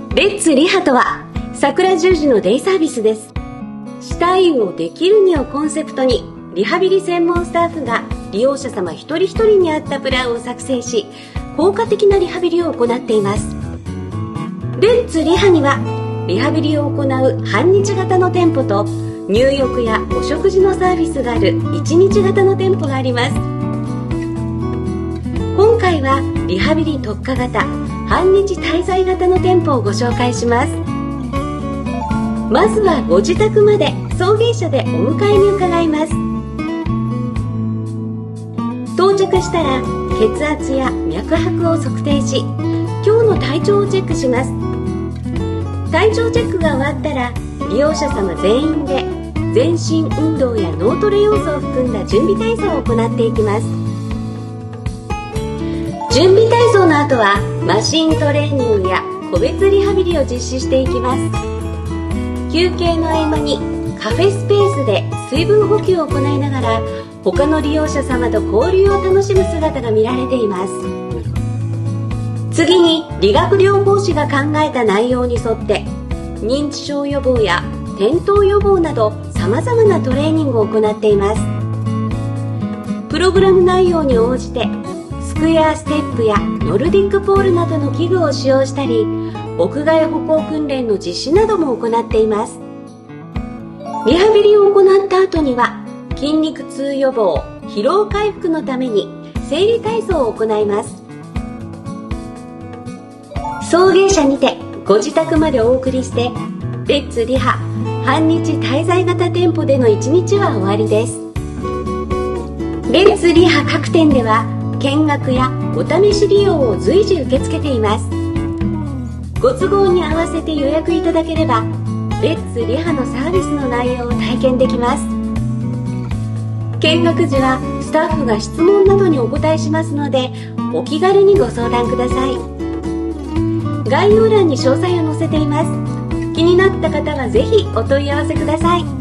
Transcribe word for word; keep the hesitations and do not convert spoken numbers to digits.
レッツリハとは桜十字のデイサービスです。歯科医をできるにをコンセプトに、リハビリ専門スタッフが利用者様一人一人に合ったプランを作成し、効果的なリハビリを行っています。レッツリハにはリハビリを行う半日型の店舗と入浴やお食事のサービスがあるいちにち型の店舗があります。今回はリハビリ特化型半日滞在型の店舗をご紹介します。まずはご自宅まで送迎車でお迎えに伺います。到着したら血圧や脈拍を測定し、今日の体調をチェックします。体調チェックが終わったら利用者様全員で全身運動や脳トレ要素を含んだ準備体操を行っていきます。準備体操の後はマシントレーニングや個別リハビリを実施していきます。休憩の合間にカフェスペースで水分補給を行いながら他の利用者様と交流を楽しむ姿が見られています。次に理学療法士が考えた内容に沿って認知症予防や転倒予防などさまざまなトレーニングを行っています。プログラム内容に応じてスクエアステップやノルディックポールなどの器具を使用したり、屋外歩行訓練の実施なども行っています。リハビリを行った後には筋肉痛予防、疲労回復のために整理体操を行います。送迎車にてご自宅までお送りして、レッツリハ半日滞在型店舗でのいちにちは終わりです。レッツリハ各店では見学やお試し利用を随時受け付けています。ご都合に合わせて予約いただければレッツリハのサービスの内容を体験できます。見学時はスタッフが質問などにお答えしますので、お気軽にご相談ください。概要欄に詳細を載せています。気になった方はぜひお問い合わせください。